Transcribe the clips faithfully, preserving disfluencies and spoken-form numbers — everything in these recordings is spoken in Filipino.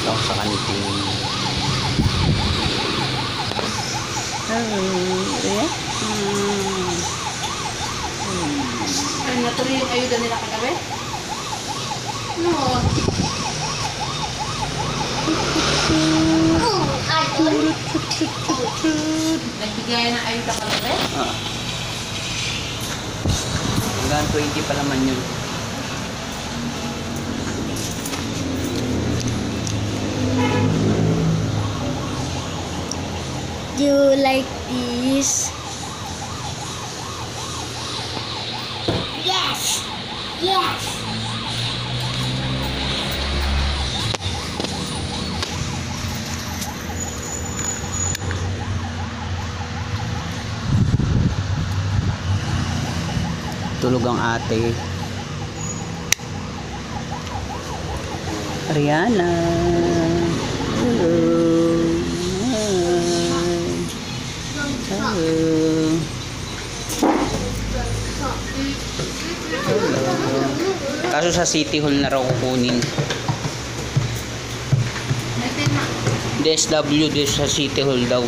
ako sa kanting. Hello. Yeah. Hmm. Ay, natuloy yung ayuda nila kagabi? No. Nagbigay ng ayuda kagabi? Ah. Hanggang twenty pa naman yun. Do you like this? Yes! Yes! Tulog ang ate. Ariana. Hello. Hi. Hello. Hello. Kaso sa City Hall na raw kukunin. D S W din sa City Hall daw.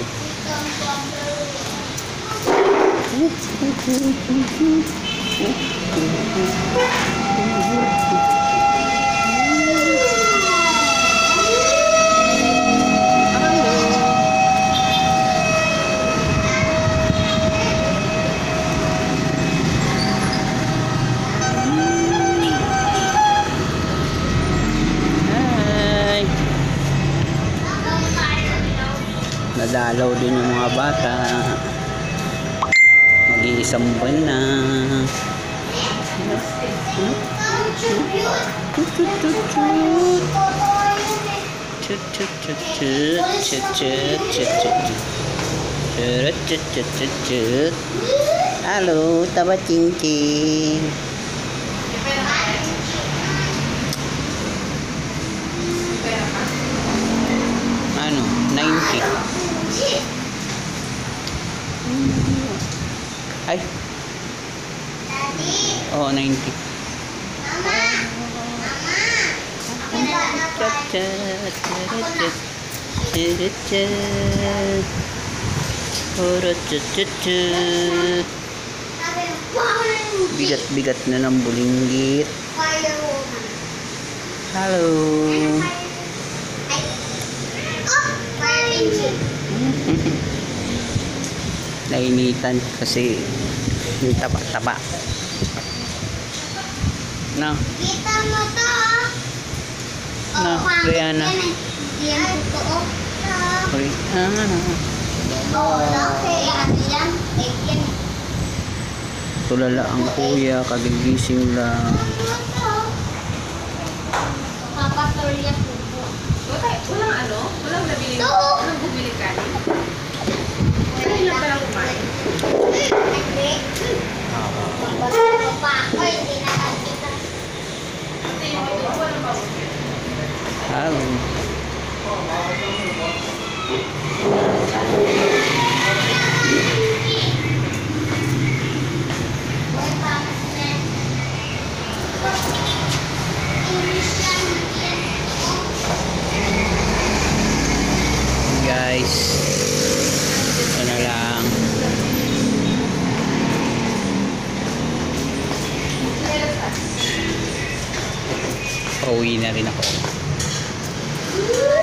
Nadalaw din yung mga bata. Mag-iisang buwan na. Halo, taba cincin. Ano, ninety. Ay. Oh, ninety. Bigat-bigat na ng bulinggit. Halo. Nainitan kasi yung taba-taba. Na. Kita mo to. Na, Rihanna. Yan po. Rihanna. Oh, okay. Ano yan? Tulala ang kuya, kagigising lang. Papatorya po po. Walang ano? Walang nabili mo? Walang bumili ka? Kaya lang palang kumain. Hindi. Pa ako, hindi na nakita. Ate, yung ito, walang bawang. Halo. Guys, ito na lang. Pauwi na rin ako.